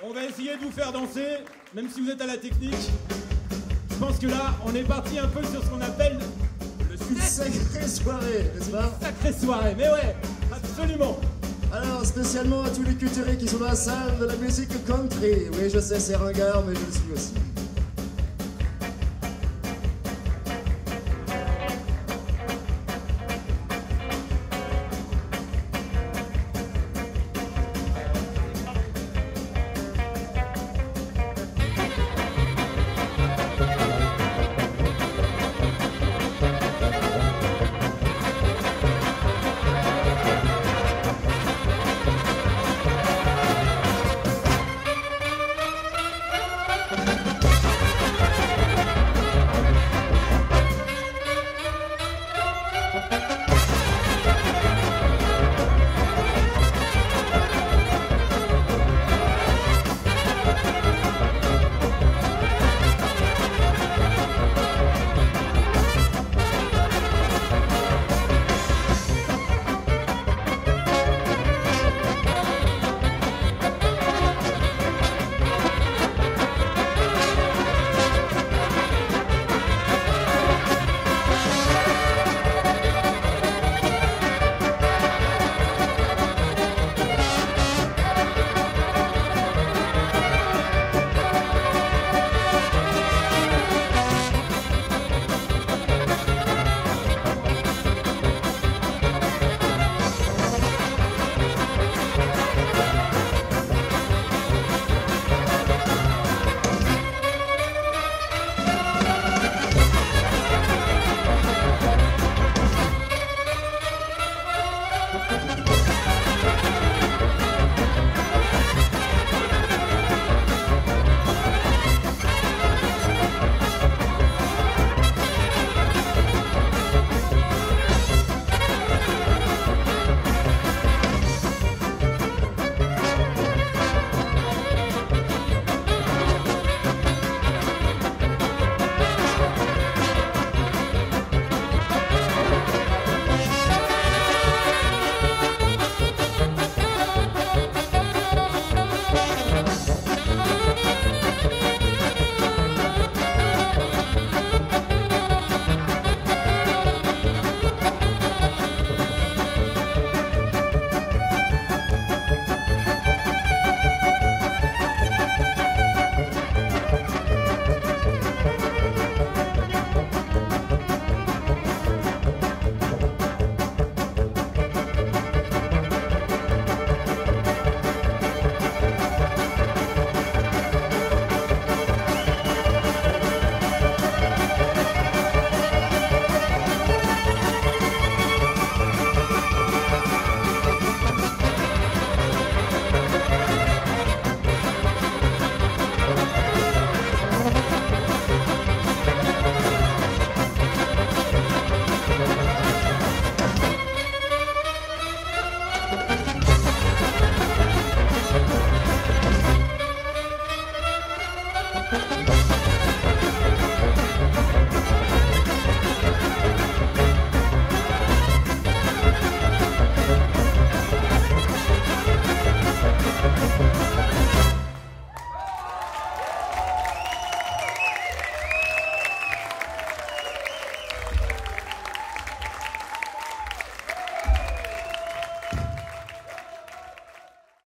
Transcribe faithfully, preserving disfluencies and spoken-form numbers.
On va essayer de vous faire danser, même si vous êtes à la technique. Je pense que là, on est parti un peu sur ce qu'on appelle le Une sacrée soirée, n'est-ce pas? Sacrée soirée, mais ouais, absolument. Alors, spécialement à tous les culturés qui sont dans la salle de la musique country. Oui, je sais, c'est ringard, mais je le suis aussi.